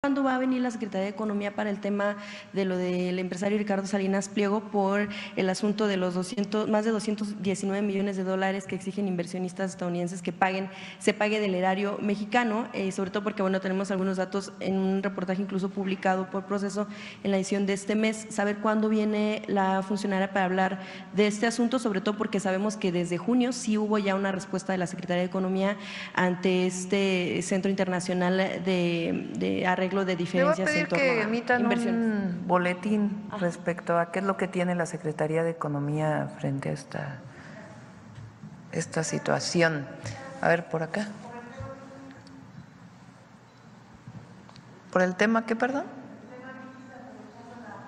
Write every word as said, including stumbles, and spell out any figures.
cuándo va a venir la Secretaría de Economía para el tema de lo del empresario Ricardo Salinas Pliego por el asunto de los doscientos, más de doscientos diecinueve millones de dólares que exigen inversionistas estadounidenses que paguen, se pague del erario mexicano, eh, sobre todo porque, bueno, tenemos algunos datos en un reportaje incluso publicado por Proceso en la edición de este mes, saber cuándo viene la funcionaria para hablar de este asunto, sobre todo porque sabemos que desde junio sí hubo ya una respuesta de la Secretaría de Economía ante este Centro Internacional de, de Arreglo de Diferencias Le voy a pedir en torno que a emitan inversiones. un boletín respecto a qué es lo que tiene la Secretaría de Economía frente a esta, esta situación. A ver, por acá. ¿Por el tema qué, perdón?